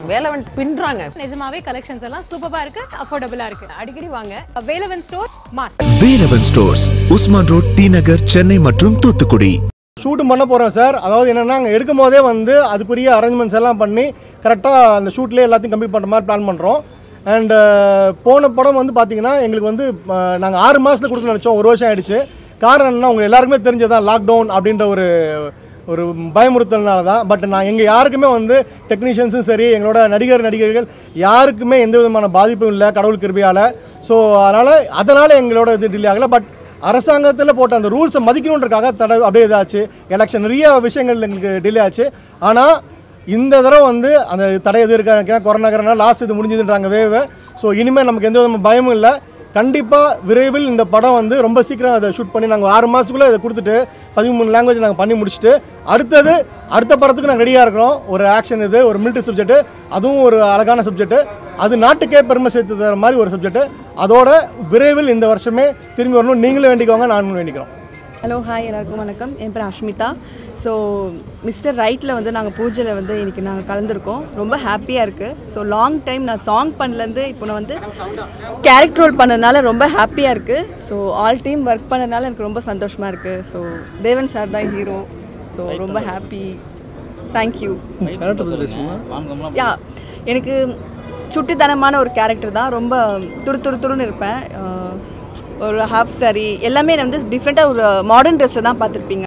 வேலவன் பின்றாங்க. நிஜமாவே கலெக்ஷன்ஸ் எல்லாம் சூப்பரா இருக்கு, அஃபோர்டபிளா இருக்கு. அடிக்கடி வாங்க. Velavan store mass. Velavan stores Usman road, T Nagar, Chennai மற்றும் தூத்துக்குடி. ஷூட்டும் பண்ண போகிறோம் சார். அதாவது என்னென்னா அங்கே எடுக்கும் போதே வந்து அதுக்குரிய அரேஞ்ச்மெண்ட்ஸ் எல்லாம் பண்ணி கரெக்டாக அந்த ஷூட்லேயே எல்லாத்தையும் கம்ப்ளீட் பண்ணுற மாதிரி பிளான் பண்ணுறோம். அண்ட் போன படம் வந்து பார்த்திங்கன்னா எங்களுக்கு வந்து நாங்கள் 6 மாதத்தில் கொடுக்க நினச்சோம், 1 வருஷம் ஆகிடுச்சு. காரணம் என்னன்னா உங்களுக்கு எல்லாருக்குமே தெரிஞ்சதான் லாக்டவுன் அப்படின்ற ஒரு பயமுறுத்தல்னால தான். பட் நான் எங்கள் யாருக்குமே வந்து டெக்னீஷியன்ஸும் சரி, எங்களோட நடிகர்கள் யாருக்குமே எந்த விதமான பாதிப்பும் இல்லை கடவுள் கிருபையால். ஸோ அதனால் எங்களோட இது டிலே ஆகலை. பட் அரசாங்கத்தில் போட்ட அந்த ரூல்ஸை மதிக்கணுன்றக்காக தடை அப்படியே இதாச்சு. எலெக்ஷன் நிறைய விஷயங்கள் எங்களுக்கு டிலே ஆச்சு. ஆனால் இந்த தடவை வந்து அந்த தடை எதுவும் இருக்காங்க, கொரோனா லாஸ்ட் இது முடிஞ்சதுன்றாங்க வேவு. ஸோ இனிமேல் நமக்கு எந்த விதமான பயமும் இல்லை. கண்டிப்பாக விரைவில் இந்த படம் வந்து ரொம்ப சீக்கிரம் அதை ஷூட் பண்ணி நாங்கள் 6 மாதத்துக்குள்ளே இதை கொடுத்துட்டு 13 லாங்குவேஜ் நாங்கள் பண்ணி முடிச்சுட்டு அடுத்த படத்துக்கு நாங்கள் ரெடியாக இருக்கிறோம். ஒரு ஆக்ஷன், இது ஒரு மிலிட்ரி சப்ஜெக்ட்டு, அதுவும் ஒரு அழகான சப்ஜெக்ட்டு, அது நாட்டுக்கே பெருமை சேர்த்து தர மாதிரி ஒரு சப்ஜெக்ட்டு. அதோட விரைவில் இந்த வருஷமே திரும்பி வரணும். நீங்களும் வேண்டிக்கோங்க, நானும் வேண்டிக்கிறோம். ஹலோ, ஹாய், எல்லாருக்கும் வணக்கம். என் பேர் அஷ்மிதா. ஸோ மிஸ்டர் ரைட்டில் வந்து நாங்கள் பூஜையில் வந்து இன்றைக்கி நாங்கள் கலந்துருக்கோம். ரொம்ப ஹாப்பியாக இருக்குது. ஸோ லாங் டைம் நான் சாங் பண்ணலேருந்து இப்போ நான் வந்து கேரக்டர் ரோல் பண்ணதுனால ரொம்ப ஹாப்பியாக இருக்குது. ஸோ ஆல் டீம் ஒர்க் பண்ணதுனால எனக்கு ரொம்ப சந்தோஷமாக இருக்குது. ஸோ தேவன் சார் தான் ஹீரோ. ஸோ ரொம்ப ஹாப்பி. தேங்க்யூ. யா, எனக்கு சுட்டித்தனமான ஒரு கேரக்டர் தான். ரொம்ப துருன்னு இருப்பேன். ஒரு ஹாஃப் சாரி எல்லாமே வந்து டிஃப்ரெண்ட்டாக ஒரு மாடர்ன் ட்ரெஸ்ஸில் தான் பார்த்துருப்பீங்க.